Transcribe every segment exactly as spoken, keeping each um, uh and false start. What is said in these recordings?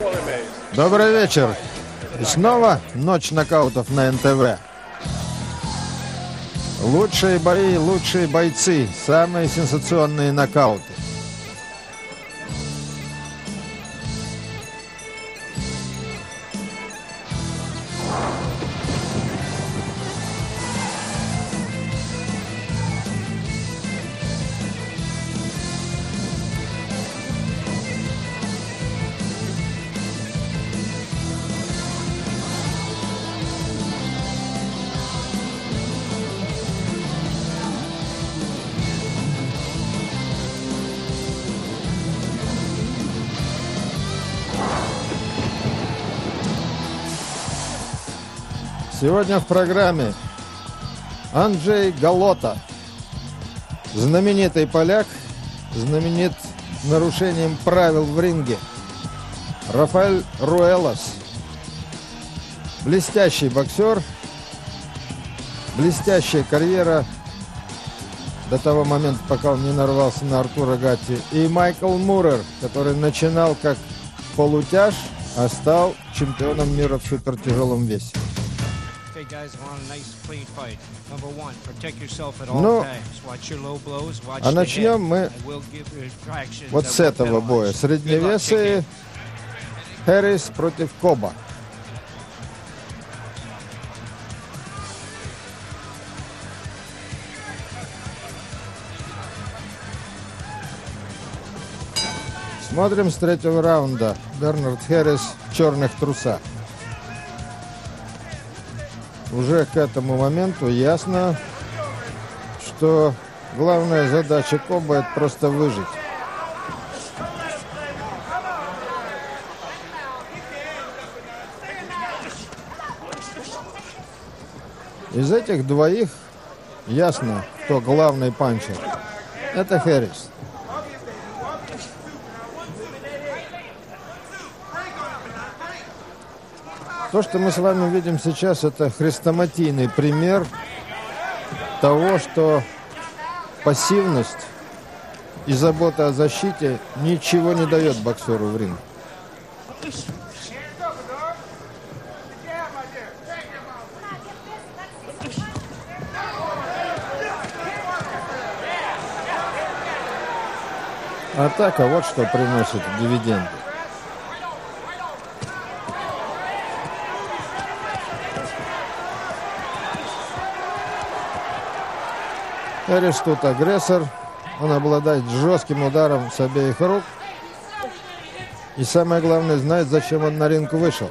Добрый вечер. И снова ночь нокаутов на эн тэ вэ. Лучшие бои, лучшие бойцы, самые сенсационные нокауты. Сегодня в программе Анджей Галота, знаменитый поляк, знаменит нарушением правил в ринге. Рафаэль Руэлас, блестящий боксер, блестящая карьера до того момента, пока он не нарвался на Артура Гатти. И Майкл Мурер, который начинал как полутяж, а стал чемпионом мира в супертяжелом весе. Ну, а начнем мы вот с этого боя. Средневесые Хэрис против Коба. Смотрим с третьего раунда. Бернард Хэрис в черных трусах. Уже к этому моменту ясно, что главная задача Коба — это просто выжить. Из этих двоих ясно, кто главный панчер. Это Хэрис. То, что мы с вами видим сейчас, это хрестоматийный пример того, что пассивность и забота о защите ничего не дает боксеру в ринге. Атака, вот что приносит дивиденды. Хэрис тут агрессор, он обладает жестким ударом с обеих рук. И самое главное, знает, зачем он на ринг вышел.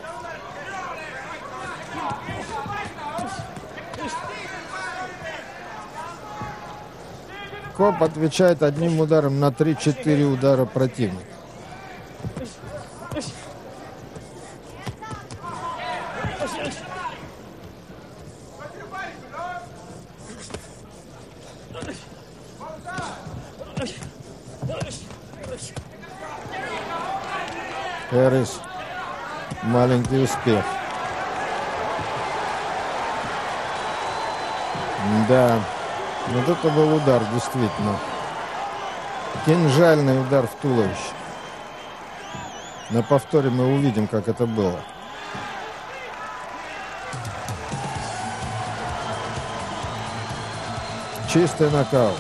Коб отвечает одним ударом на три-четыре удара противника. Хэрис, маленький успех. Да, вот это был удар, действительно. Кинжальный удар в туловище. На повторе мы увидим, как это было. Чистый нокаут.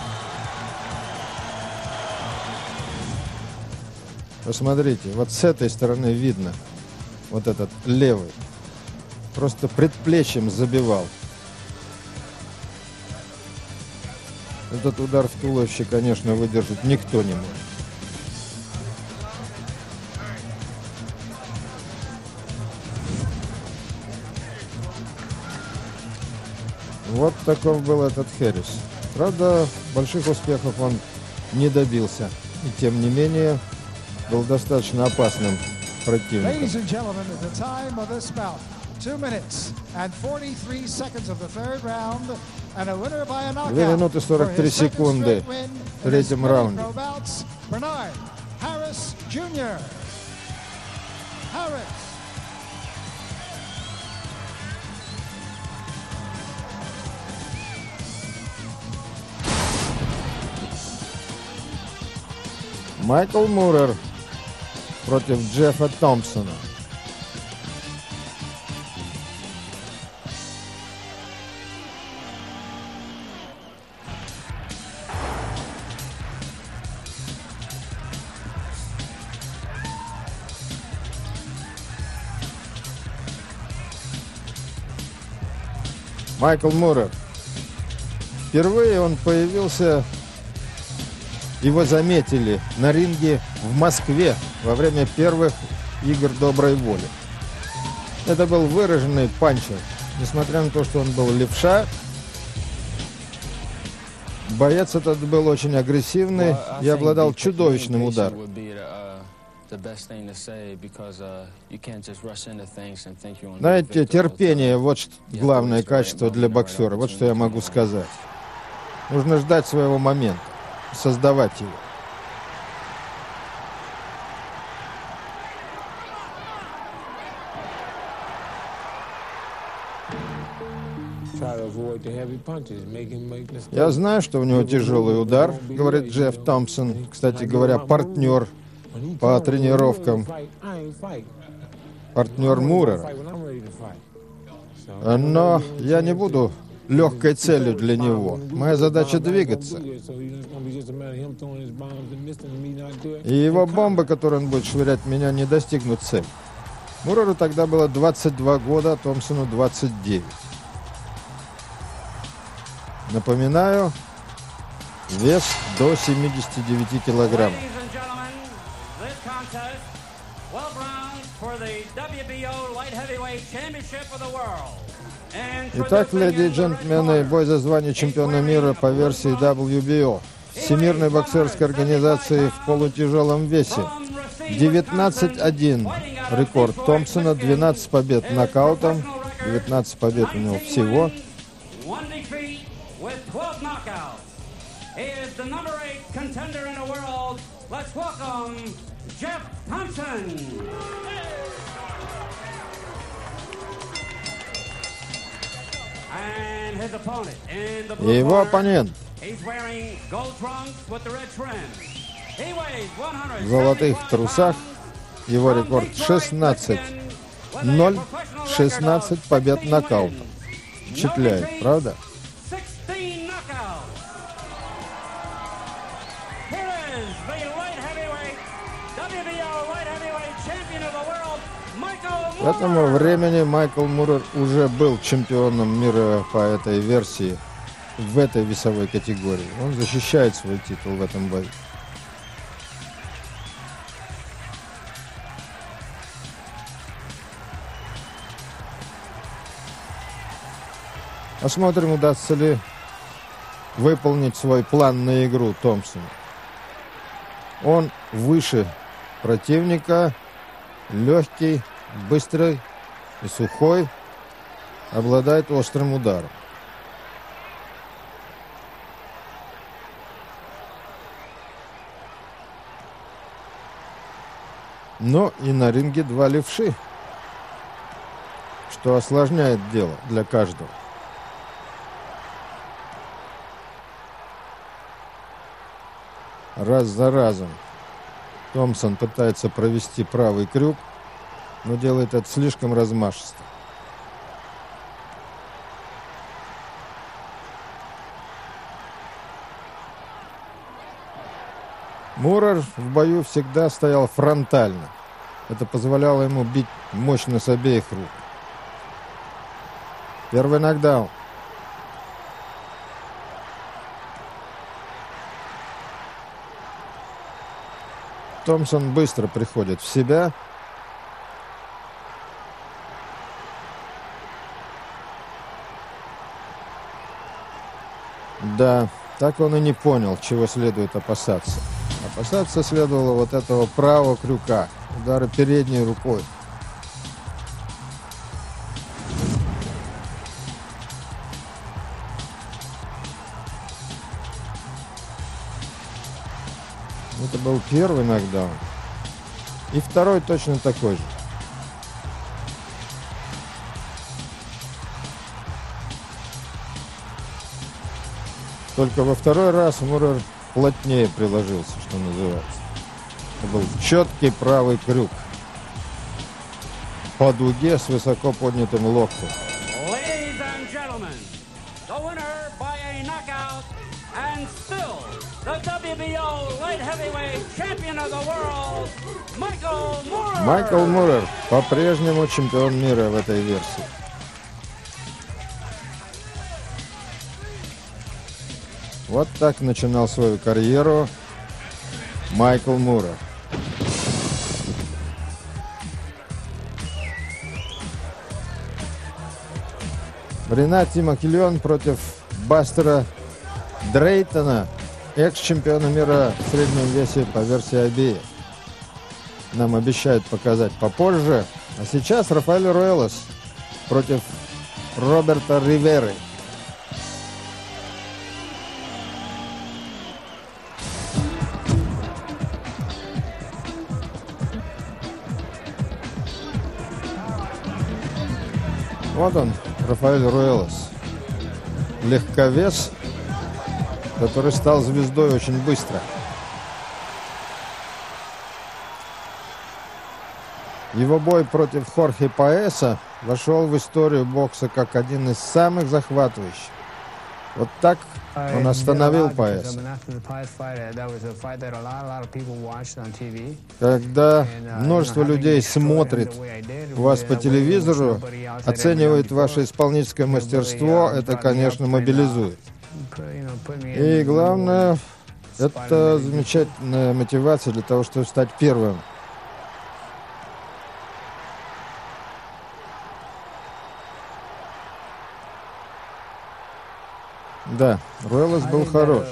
Посмотрите, вот с этой стороны видно, вот этот левый, просто предплечьем забивал. Этот удар в туловище, конечно, выдержать никто не может. Вот таков был этот Хэрис. Правда, больших успехов он не добился. И тем не менее, был достаточно опасным противником. две минуты сорок три секунды в третьем раунде. Майкл Мурер против Джеффа Томпсона. Майкл Мурер. Впервые он появился, его заметили на ринге в Москве во время первых игр доброй воли. Это был выраженный панчер. Несмотря на то, что он был левша, боец этот был очень агрессивный и обладал чудовищным ударом. Знаете, терпение — вот главное качество для боксера. Вот что я могу сказать. Нужно ждать своего момента, создавать его. Я знаю, что у него тяжелый удар, говорит Джефф Томпсон. Кстати говоря, партнер по тренировкам, партнер Мурера. Но я не буду легкой целью для него. Моя задача — двигаться. И его бомбы, которые он будет швырять меня, не достигнут цели. Муреру тогда было двадцать два года, а Томпсону двадцать девять. Напоминаю, вес до семидесяти девяти килограмм. Итак, леди и джентльмены, бой за звание чемпиона мира по версии дабл ю би о Всемирной боксерской организации в полутяжелом весе. девятнадцать один рекорд Томпсона, двенадцать побед нокаутом, девятнадцать побед у него всего. И его оппонент в золотых трусах, его рекорд шестнадцать ноль, шестнадцать побед нокаутом. Впечатляет, правда? К этому времени Майкл Мурер уже был чемпионом мира по этой версии, в этой весовой категории. Он защищает свой титул в этом бою. Посмотрим, удастся ли выполнить свой план на игру Томпсону. Он выше противника, легкий, быстрый и сухой, обладает острым ударом. Но и на ринге два левши, что осложняет дело для каждого. Раз за разом Томпсон пытается провести правый крюк, но делает это слишком размашисто. Мурер в бою всегда стоял фронтально. Это позволяло ему бить мощно с обеих рук. Первый нокдаун. Томпсон быстро приходит в себя. Да, так он и не понял, чего следует опасаться. Опасаться следовало вот этого правого крюка, удара передней рукой. Это был первый нокдаун. И второй точно такой же. Только во второй раз Мурер плотнее приложился, что называется. Это был четкий правый крюк по дуге с высоко поднятым локтем. Ladies and gentlemen, the winner by a knockout and still the W B O light heavyweight champion of the world, Michael Moorer. Майкл Мурер по-прежнему чемпион мира в этой версии. Вот так начинал свою карьеру Майкл Мурер. Ренати Макильон против Бастера Дрейтона, экс-чемпиона мира в среднем весе по версии ай би эф. Нам обещают показать попозже. А сейчас Рафаэль Руэлос против Роберта Риверы. Вот он, Рафаэль Руэлос. Легковес, который стал звездой очень быстро. Его бой против Хорхе Паэса вошел в историю бокса как один из самых захватывающих. Вот так он остановил Паэса. Когда множество людей смотрит вас по телевизору, оценивает ваше исполнительское мастерство, это, конечно, мобилизует. И главное, это замечательная мотивация для того, чтобы стать первым. Да, Руэлос был хорош.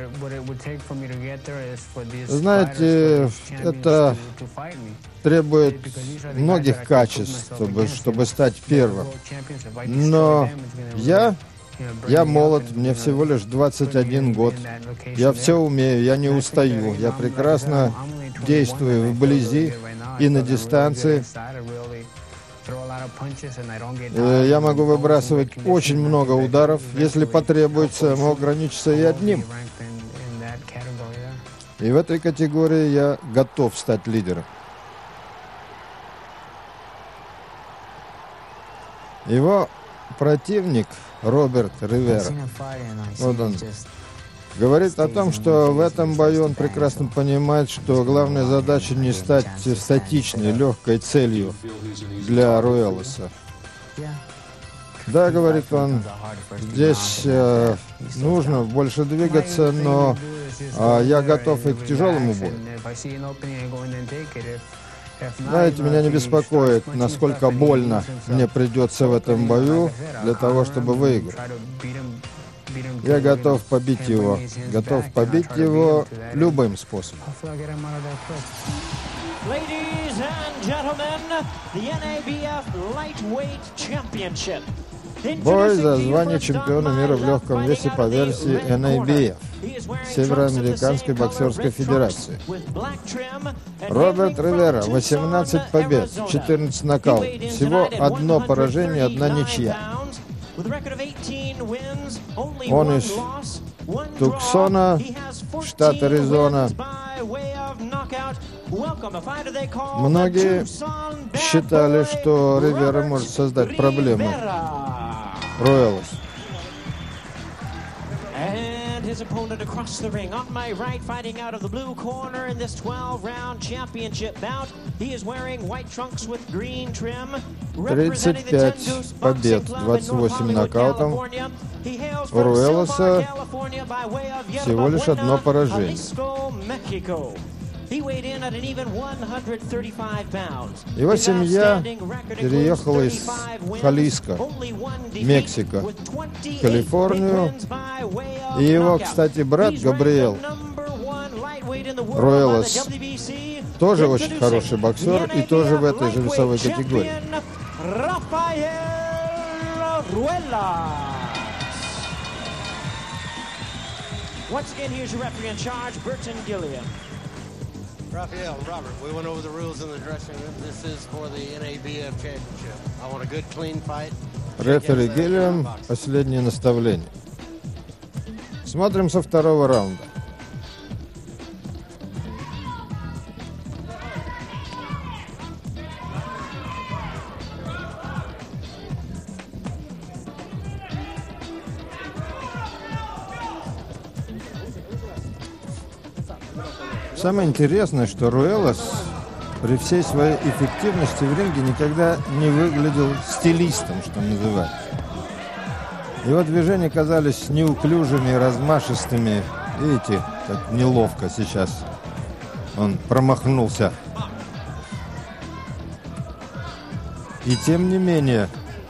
Знаете, это требует многих качеств, чтобы, чтобы стать первым. Но я, я молод, мне всего лишь двадцать один год. Я все умею, я не устаю. Я прекрасно действую вблизи и на дистанции. Я могу выбрасывать очень много ударов. Если потребуется, могу ограничиться и одним. И в этой категории я готов стать лидером. Его противник Роберт Ривера, вот он, говорит о том, что в этом бою он прекрасно понимает, что главная задача не стать статичной, легкой целью для Руэлоса. Да, говорит он, здесь э, нужно больше двигаться, но э, я готов и к тяжелому бою. Знаете, меня не беспокоит, насколько больно мне придется в этом бою для того, чтобы выиграть. Я готов побить его. Готов побить его любым способом. Бой за звание чемпиона мира в легком весе по версии эн эй би эф, Североамериканской боксерской федерации. Роберт Ривера, восемнадцать побед, четырнадцать нокаутов. Всего одно поражение, одна ничья. Он из Туксона, штат Аризона. Многие считали, что Ривера может создать проблемы Руэлос. His opponent across the ring. On my right, fighting out of the blue corner in this twelve round championship bout. He is wearing white trunks with green trim. тридцать пять побед, двадцать восемь нокаутов. У Руэлоса всего лишь одно поражение. Его семья переехала из Халиско, Мексика, в Калифорнию. И его, кстати, брат Габриэл Руэлос тоже очень хороший боксер и тоже в этой же весовой категории. Once again, here's your referee in charge, Burton Gilliam. Raphael, Robert, we went over the rules in the dressing room. This is for the эн эй би эф championship. I want a good, clean fight. Рефери Гиллиам, последнее наставление. Смотрим со второго раунда. Самое интересное, что Руэлос при всей своей эффективности в ринге никогда не выглядел стилистом, что называется. Его движения казались неуклюжими, размашистыми. Видите, как неловко сейчас он промахнулся. И тем не менее,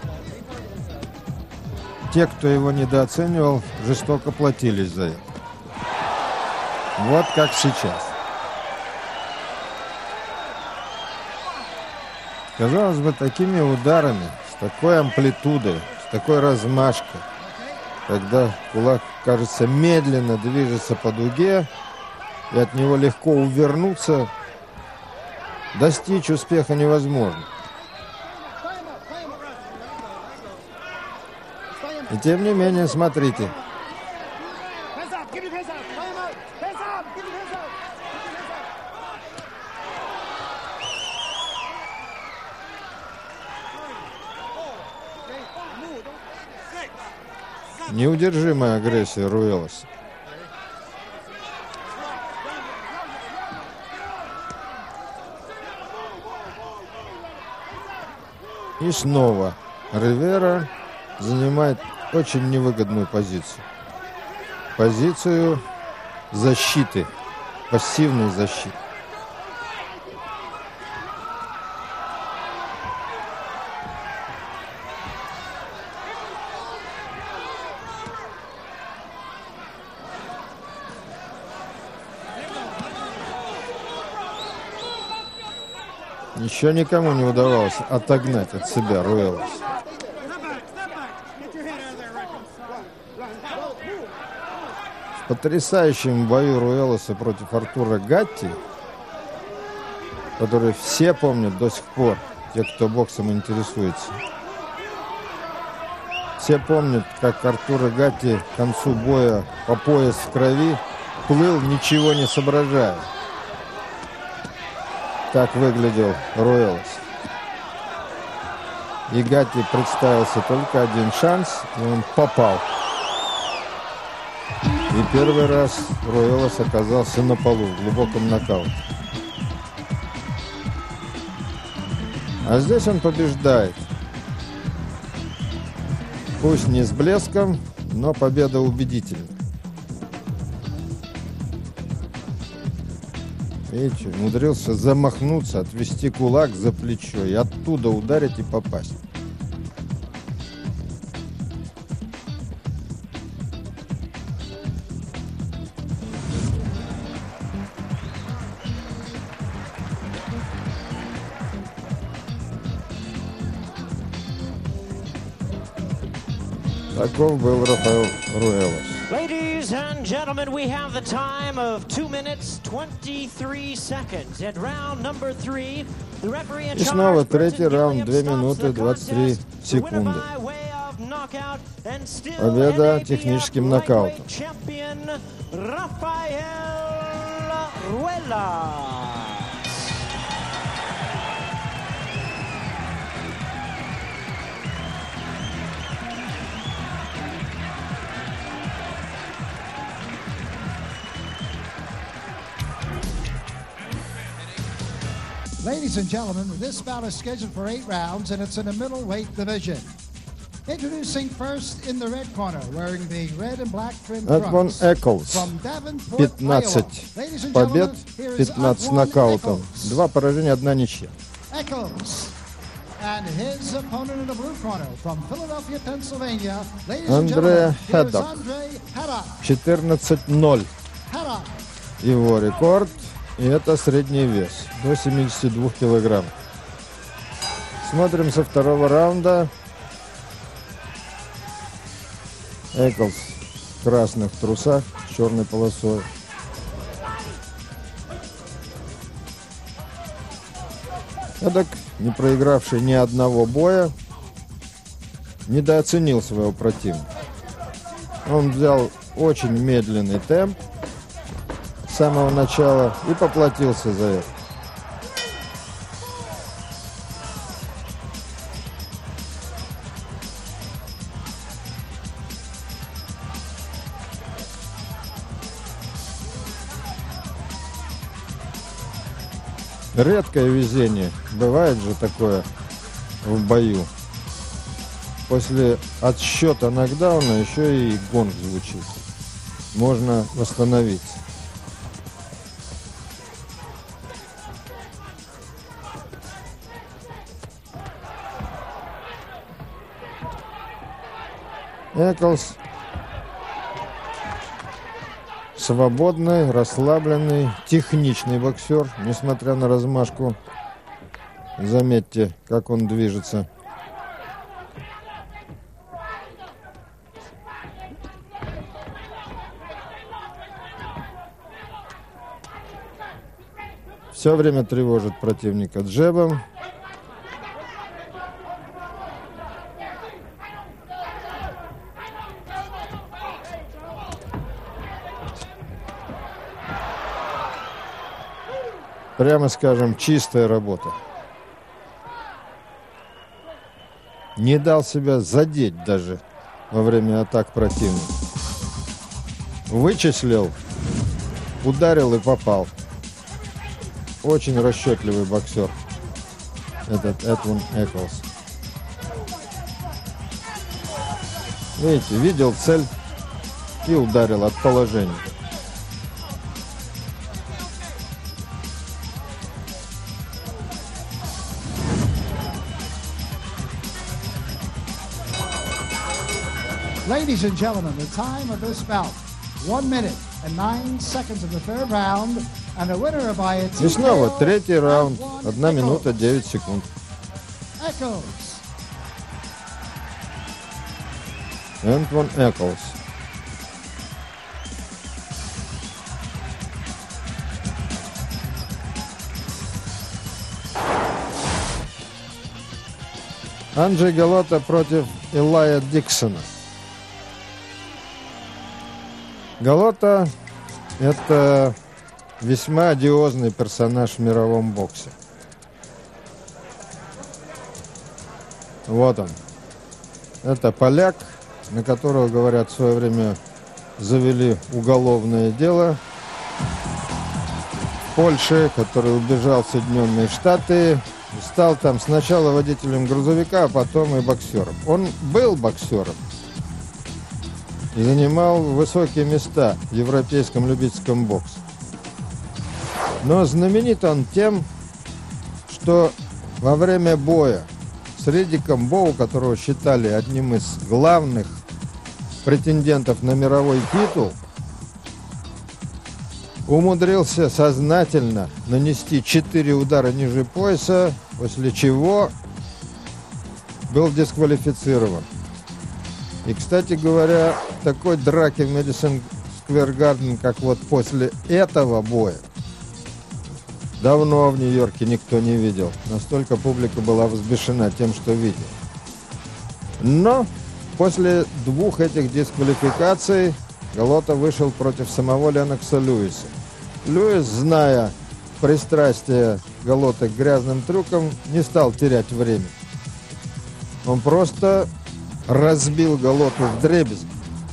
те, кто его недооценивал, жестоко платились за это. Вот как сейчас. Казалось бы, такими ударами, с такой амплитудой, с такой размашкой, когда кулак, кажется, медленно движется по дуге, и от него легко увернуться, достичь успеха невозможно. И тем не менее, смотрите. Неудержимая агрессия Руэлоса. И снова Ривера занимает очень невыгодную позицию. Позицию защиты, пассивной защиты. Еще никому не удавалось отогнать от себя Руэлос. В потрясающем бою Руэлоса против Артура Гатти, который все помнят до сих пор, те, кто боксом интересуется. Все помнят, как Артура Гатти к концу боя по пояс в крови плыл, ничего не соображая. Так выглядел Руэлос. И Гатти представился только один шанс, и он попал. И первый раз Руэлос оказался на полу в глубоком нокауте. А здесь он побеждает. Пусть не с блеском, но победа убедительна. Видите, умудрился замахнуться, отвести кулак за плечо и оттуда ударить и попасть. Таков был Рафаэл Руэлос. Ladies and gentlemen, we have the time of two minutes twenty-three seconds. At round number three, the referee in И снова charge, третий Brenton раунд, Gilliam, две stops минуты the двадцать три contest. The winner секунды. by way of knockout and still Победа эн эй би эф техническим lightweight нокаутом. champion Rafael Ruelas. Ladies and gentlemen, this bout is scheduled for eight rounds, and it's in the middleweight division. Introducing first in the red corner, wearing the red and black trim Адвон trunks, Эклс. from Davenport, пятнадцать Iowa. Ladies and побед, gentlemen, here is пятнадцать Adwan нокаутов. Eccles. Два поражения, одна ничья. Eccles. And his opponent in the blue corner, from Philadelphia, Pennsylvania, ladies and Андреа gentlemen, here is Хеддок. Andre Haddock. четырнадцать ноль. Haddock. Его рекорд. И это средний вес. До семидесяти двух килограмм. Смотрим со второго раунда. Эклс в красных трусах с черной полосой. Эдак, не проигравший ни одного боя, недооценил своего противника. Он взял очень медленный темп с самого начала и поплатился за это. Редкое везение. Бывает же такое в бою. После отсчета нокдауна еще и гонг звучит. Можно восстановиться. Эклс свободный, расслабленный, техничный боксер, несмотря на размашку. Заметьте, как он движется. Все время тревожит противника джебом. Прямо скажем, чистая работа. Не дал себя задеть даже во время атак противника. Вычислил, ударил и попал. Очень расчетливый боксер этот Эдвин Эклс. Видите, видел цель и ударил от положения. Ladies and gentlemen, the time of this bout, one minute and nine seconds of the third round, and a winner by a И снова третий раунд, одна минута девять секунд. Echoes. Эдвин Эклс. Анджей Галота против Илая Диксона. Галота – это весьма одиозный персонаж в мировом боксе. Вот он. Это поляк, на которого, говорят, в свое время завели уголовное дело в Польше, который убежал в Соединенные Штаты, стал там сначала водителем грузовика, а потом и боксером. Он был боксером и занимал высокие места в европейском любительском боксе. Но знаменит он тем, что во время боя с Риддиком Боу, которого считали одним из главных претендентов на мировой титул, умудрился сознательно нанести четыре удара ниже пояса, после чего был дисквалифицирован. И, кстати говоря, такой драки в Мэдисон Сквер Гарден, как вот после этого боя, давно в Нью-Йорке никто не видел. Настолько публика была взбешена тем, что видел. Но после двух этих дисквалификаций Галота вышел против самого Леннокса Льюиса. Льюис, зная пристрастие Галоты к грязным трюкам, не стал терять время. Он просто разбил Галоту вдребезги.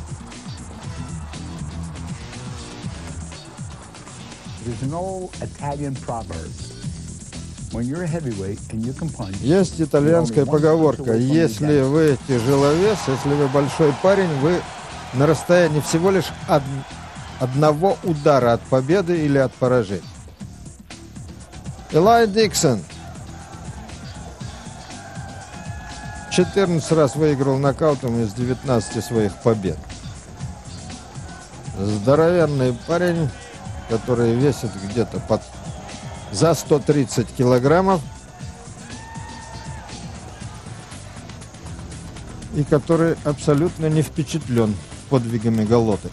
Есть итальянская поговорка: если вы тяжеловес, если вы большой парень, вы на расстоянии всего лишь од... одного удара от победы или от поражения. Илай Диксон четырнадцать раз выиграл нокаутом из девятнадцати своих побед. Здоровенный парень, который весит где-то под... за сто тридцать килограммов и который абсолютно не впечатлен подвигами Галоты.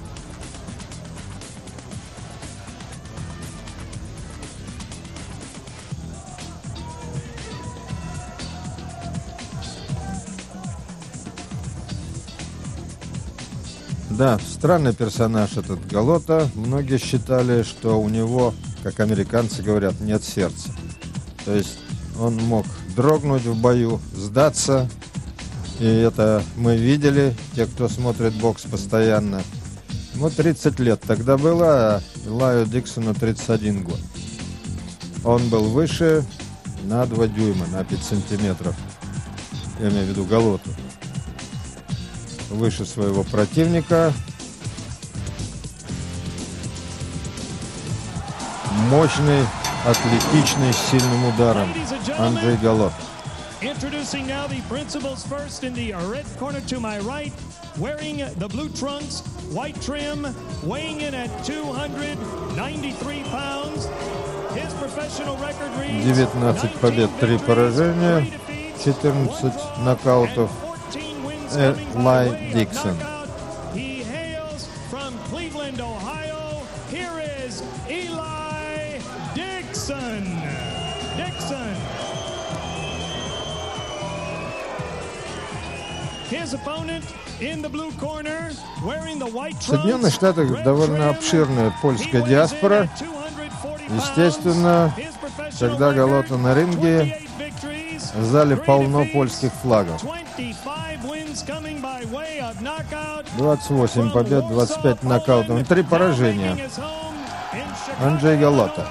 Да, странный персонаж этот Галота. Многие считали, что у него, как американцы говорят, нет сердца. То есть он мог дрогнуть в бою, сдаться. И это мы видели, те, кто смотрит бокс постоянно. Ему тридцать лет тогда было, а Илаю Диксону тридцать один год. Он был выше на два дюйма, на пять сантиметров. Я имею в виду Голоту. Выше своего противника. Мощный, атлетичный, с сильным ударом Анджей Галот. Introducing now the principals first in the red corner to my right, wearing the blue trunks, white trim, weighing in at two hundred ninety-three pounds. His professional record reads девятнадцать побед, три поражения, четырнадцать нокаутов. Элай Диксон. He hails from Cleveland, Ohio. Here is Eli Dixon. Dixon. His opponent in the blue corner, wearing the white В Соединенных Штатах довольно обширная польская диаспора. Естественно, когда Голота на ринге, в зале полно польских флагов. двадцать восемь побед, двадцать пять нокаутов, три поражения. Анджей Галота.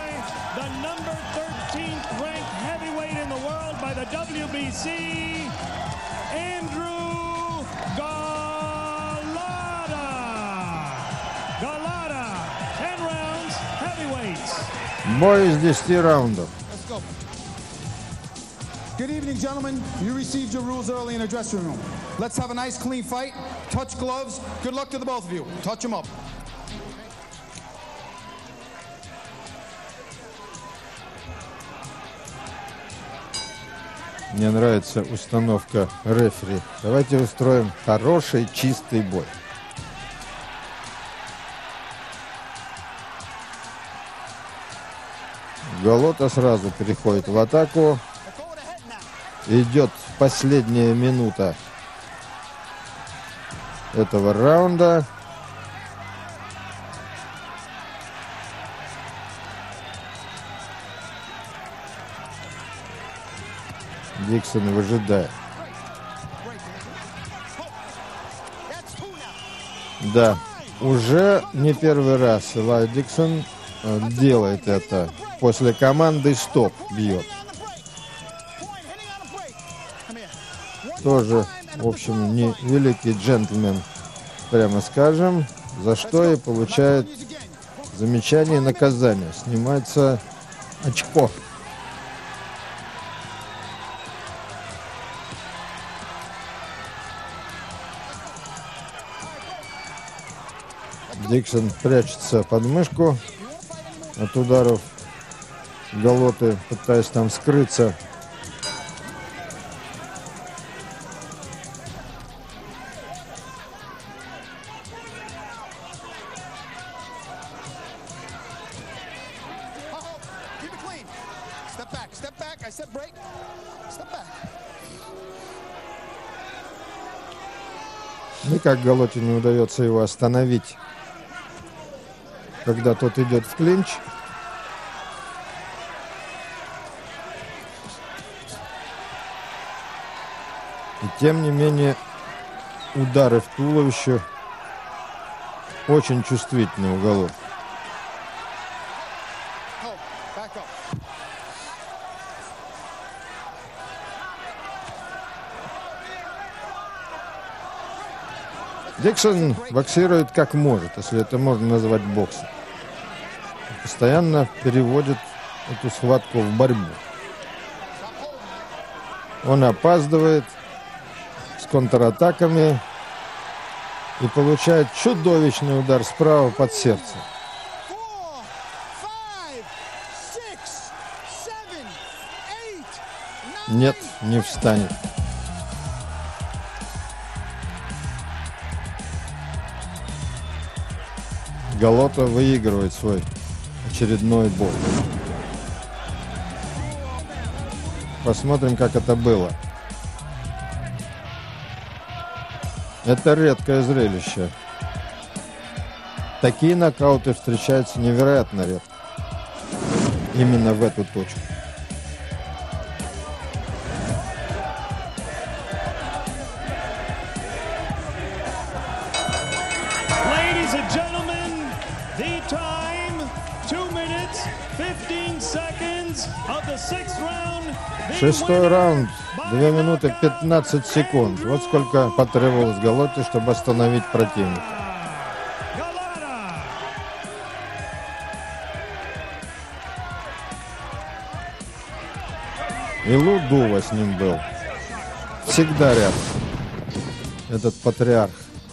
Бой из десяти раундов. Good evening, gentlemen. You received your rules early in the dressing room. Let's have a nice, clean fight. Touch gloves. Good luck to the both of you. Touch them up. Мне нравится установка рефери. Давайте устроим хороший, чистый бой. Голота сразу переходит в атаку. Идет последняя минута этого раунда. Диксон выжидает. Да, уже не первый раз Элай Диксон делает это. После команды «Стоп» бьет. Тоже, в общем, не великий джентльмен, прямо скажем, за что и получает замечание и наказание. Снимается очко. Диксон прячется под мышку от ударов Голоты, пытаясь там скрыться. Никак Голоте не удается его остановить, когда тот идет в клинч. И тем не менее удары в туловище очень чувствительны у Голоты. Диксон боксирует как может, если это можно назвать боксом. Постоянно переводит эту схватку в борьбу. Он опаздывает с контратаками и получает чудовищный удар справа под сердце. Нет, не встанет. Голота выигрывает свой очередной бой. Посмотрим, как это было. Это редкое зрелище. Такие нокауты встречаются невероятно редко. Именно в эту точку. Ladies and gentlemen, the time, two minutes, fifteen seconds. Sixth round, the Шестой winner раунд, by две минуты knockout. пятнадцать секунд. Вот сколько потребовалось Галотте, чтобы остановить противника. Galata. И Лу Дува с ним был. Всегда рядом. Этот патриарх.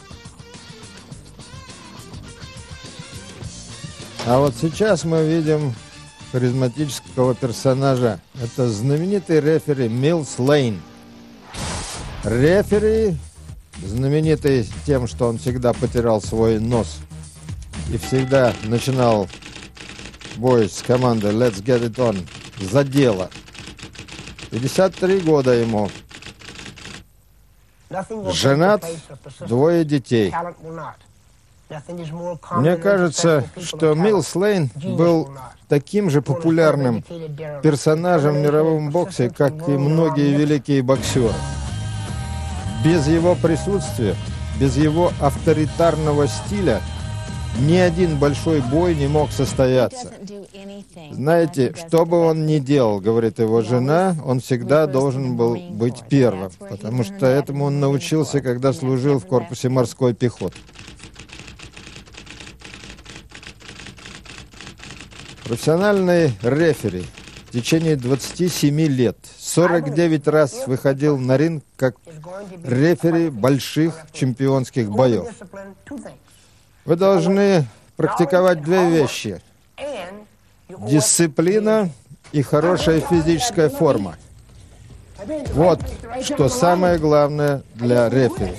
А вот сейчас мы видим харизматического персонажа. Это знаменитый рефери Милс Лейн. Рефери, знаменитый тем, что он всегда потерял свой нос. И всегда начинал бой с командой Let's Get It On за дело. пятьдесят три года ему. Женат, двое детей. Мне кажется, что Милс Лейн был таким же популярным персонажем в мировом боксе, как и многие великие боксеры. Без его присутствия, без его авторитарного стиля ни один большой бой не мог состояться. Знаете, что бы он ни делал, говорит его жена, он всегда должен был быть первым, потому что этому он научился, когда служил в корпусе морской пехоты. Профессиональный рефери в течение двадцати семи лет, сорок девять раз выходил на ринг как рефери больших чемпионских боев. Вы должны практиковать две вещи: дисциплина и хорошая физическая форма. Вот что самое главное для рефери.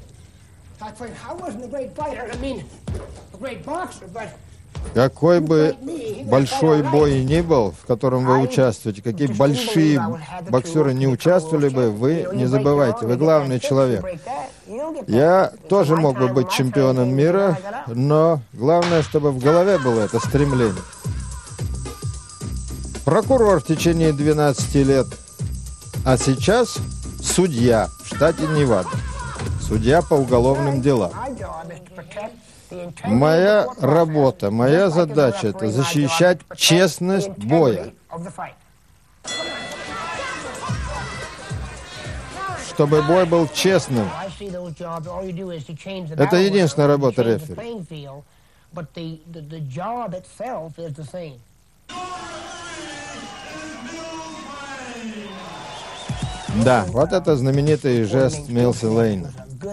Какой бы большой бой ни был, в котором вы участвуете, какие большие боксеры не участвовали бы, вы не забывайте, вы главный человек. Я тоже мог бы быть чемпионом мира, но главное, чтобы в голове было это стремление. Прокурор в течение двенадцати лет, а сейчас судья в штате Невада. Судья по уголовным делам. Моя работа, моя задача – это защищать честность боя. Чтобы бой был честным. Это единственная работа рефери. Да, вот это знаменитый жест Милса Лейна.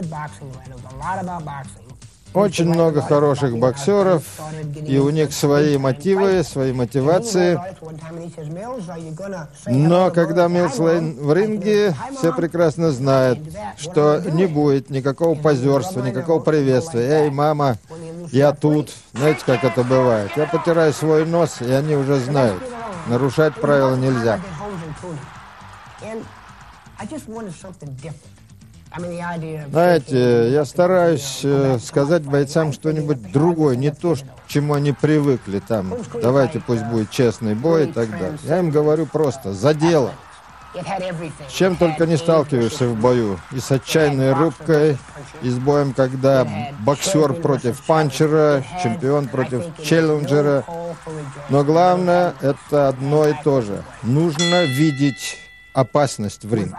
Очень много хороших боксеров, и у них свои мотивы, свои мотивации. Но когда Милс Лейн в ринге, все прекрасно знают, что не будет никакого позерства, никакого приветствия. «Эй, мама, я тут». Знаете, как это бывает? Я потираю свой нос, и они уже знают. Нарушать правила нельзя. Знаете, я стараюсь э, сказать бойцам что-нибудь другое, не то, к чему они привыкли. Там, давайте пусть будет честный бой и так далее. Я им говорю просто: за дело. С чем только не сталкиваешься в бою. И с отчаянной рубкой, и с боем, когда боксер против панчера, чемпион против челленджера. Но главное, это одно и то же. Нужно видеть опасность в ринге.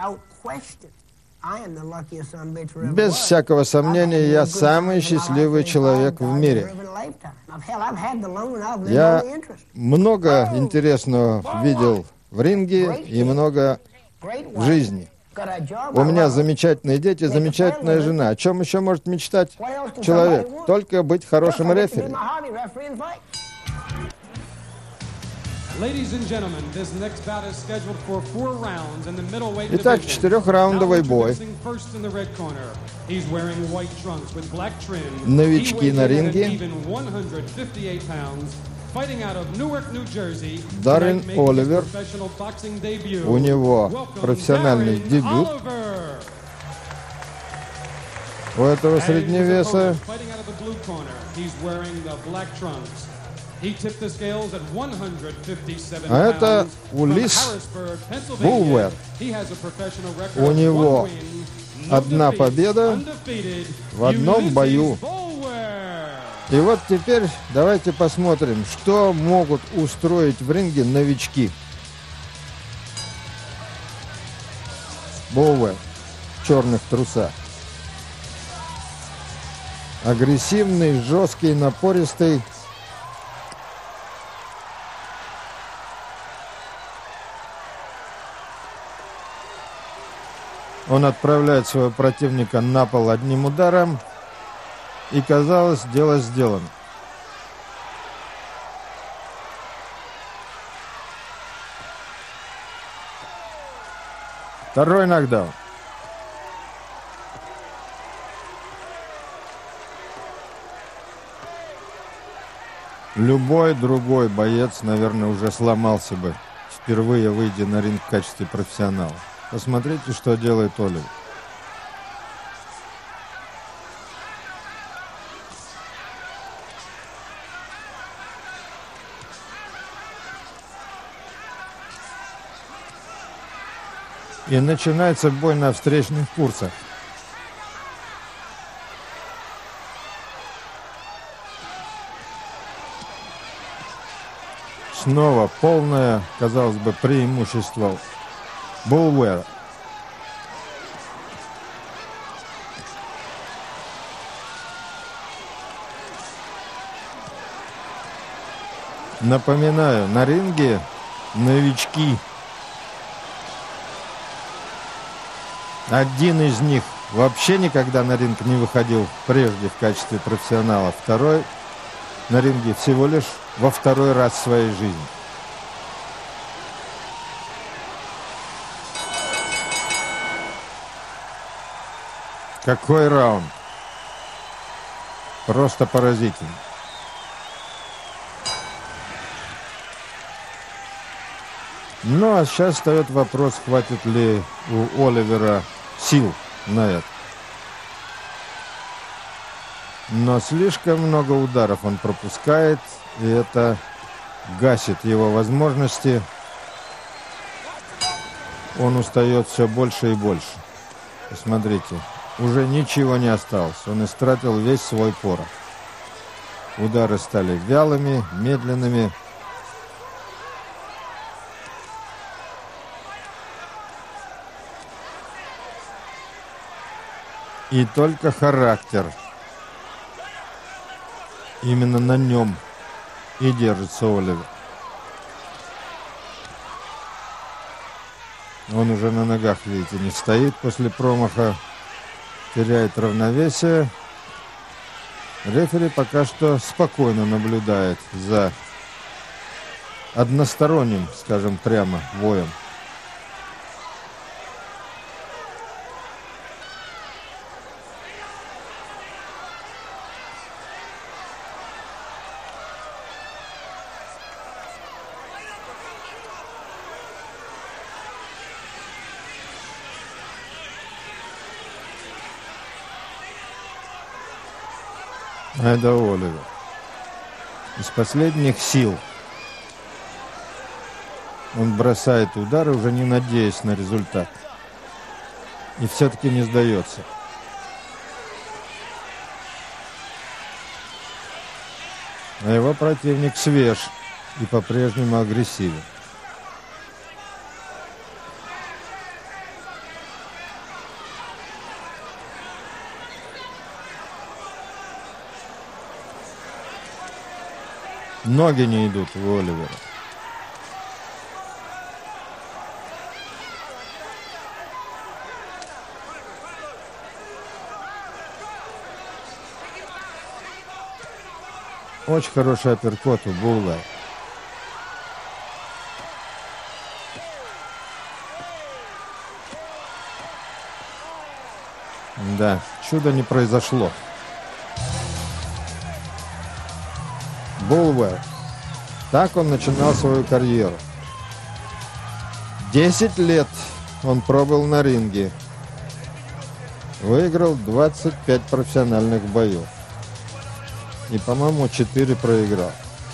Без всякого сомнения, я самый счастливый человек в мире. Я много интересного видел в ринге и много в жизни. У меня замечательные дети, замечательная жена. О чем еще может мечтать человек? Только быть хорошим рефери. Итак, четырехраундовый бой. Новички на ринге. Даррен Оливер. У него профессиональный дебют. У этого средневеса. А это Улис Булвер. У него одна победа в одном бою. И вот теперь давайте посмотрим, что могут устроить в ринге новички. Боуэр в черных трусах. Агрессивный, жесткий, напористый. Он отправляет своего противника на пол одним ударом. И, казалось, дело сделано. Второй нокдаун. Любой другой боец, наверное, уже сломался бы, впервые выйдя на ринг в качестве профессионала. Посмотрите, что делает Оливер. И начинается бой на встречных курсах. Снова полное, казалось бы, преимущество Боуэра. Напоминаю, на ринге новички. Один из них вообще никогда на ринг не выходил прежде в качестве профессионала. Второй на ринге всего лишь во второй раз в своей жизни. Какой раунд! Просто поразительно. Ну, а сейчас встает вопрос, хватит ли у Оливера сил на это. Но слишком много ударов он пропускает, и это гасит его возможности. Он устает все больше и больше. Посмотрите, уже ничего не осталось. Он истратил весь свой порох. Удары стали вялыми, медленными. И только характер. Именно на нем и держится Оливер. Он уже на ногах, видите, не стоит после промаха. Теряет равновесие. Рефери пока что спокойно наблюдает за односторонним, скажем прямо, боем. Это Оливер. Из последних сил он бросает удары, уже не надеясь на результат. И все-таки не сдается. А его противник свеж и по-прежнему агрессивен. Ноги не идут у Оливера. Очень хороший апперкот у Боуэра. Да, чудо не произошло. Боуэр. Так он начинал свою карьеру. Десять лет он пробыл на ринге. Выиграл двадцать пять профессиональных боев. И, по-моему, четыре проиграл.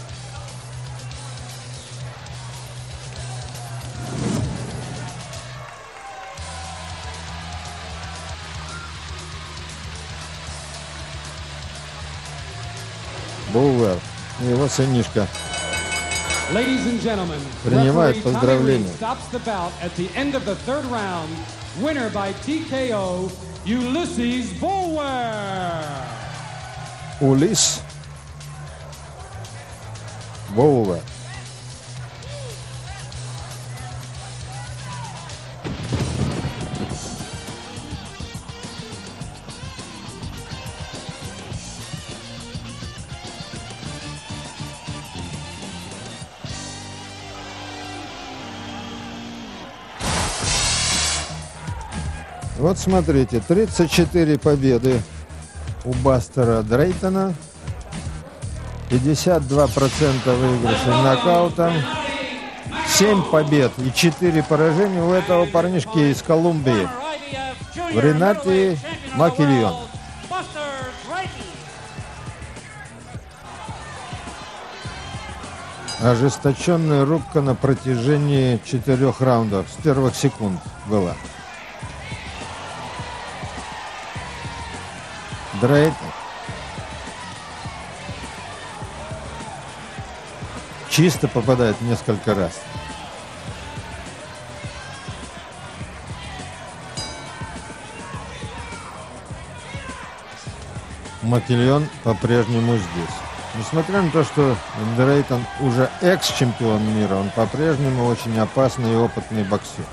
Боуэр. Его сынишка принимает поздравления. Winner by T K O, Ulysses Bulwer. Улис Булвер. Вот смотрите, тридцать четыре победы у Бастера Дрейтона, пятьдесят два процента выигрышей нокаутом, семь побед и четыре поражения у этого парнишки из Колумбии, в Ренате Макильон. Ожесточенная рубка на протяжении четырех раундов, с первых секунд была. Дрейтон чисто попадает несколько раз. Макильон по-прежнему здесь. Несмотря на то, что Дрейтон уже экс-чемпион мира, он по-прежнему очень опасный и опытный боксер.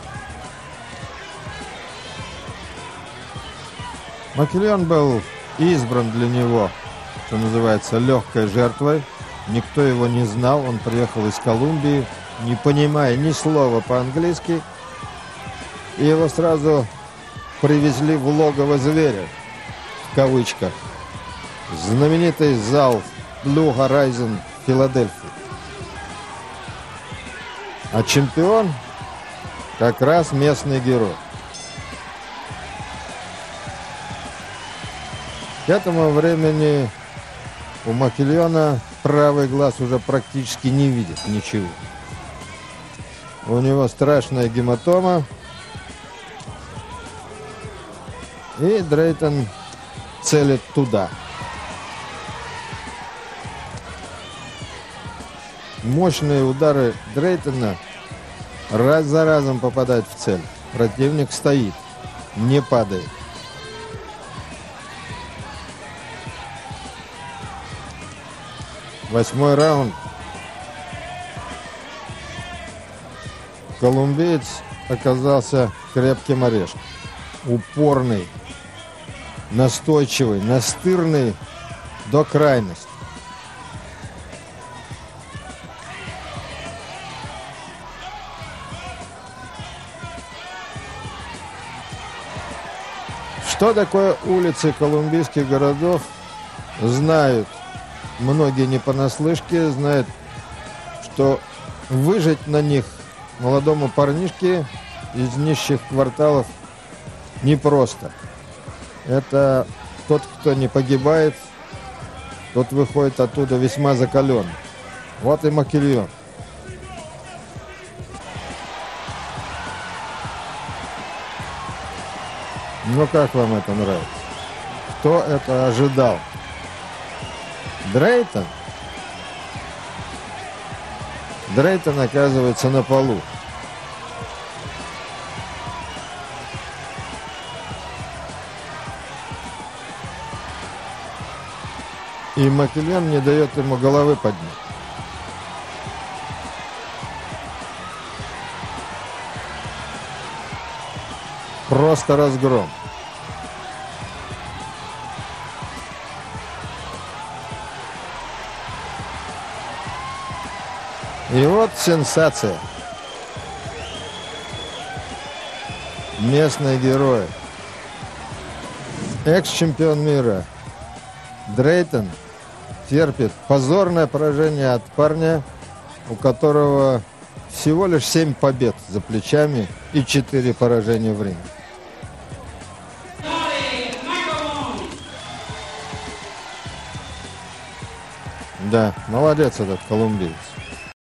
Макильон был избран для него, что называется, легкой жертвой. Никто его не знал, он приехал из Колумбии, не понимая ни слова по-английски. И его сразу привезли в логово зверя, в кавычках. Знаменитый зал Blue Horizon в Филадельфии. А чемпион как раз местный герой. К этому времени у Макильона правый глаз уже практически не видит ничего. У него страшная гематома. И Дрейтон целит туда. Мощные удары Дрейтона раз за разом попадают в цель. Противник стоит, не падает. Восьмой раунд. Колумбиец оказался крепким орешком. Упорный, настойчивый, настырный до крайности. Что такое улицы колумбийских городов, знают многие не понаслышке, знают, что выжить на них молодому парнишке из нищих кварталов непросто. Это тот, кто не погибает, тот выходит оттуда весьма закаленный. Вот и Макильон. Ну как вам это нравится? Кто это ожидал? Дрейтон? Дрейтон оказывается на полу. И Макильон не дает ему головы поднять. Просто разгром. И вот сенсация. Местные герои. Экс-чемпион мира Дрейтон терпит позорное поражение от парня, у которого всего лишь семь побед за плечами и четыре поражения в ринге. Да, молодец этот колумбиец.